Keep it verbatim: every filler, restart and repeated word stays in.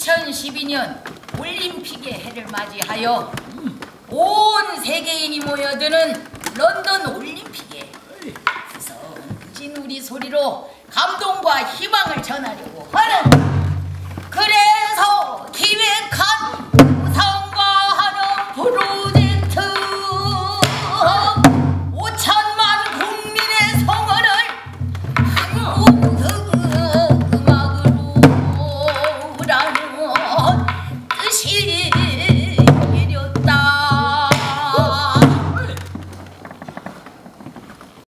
이천십이 년 올림픽의 해를 맞이하여 온 세계인이 모여드는 런던 올림픽에 구성진 우리 소리로 감동과 희망을 전하려고 하는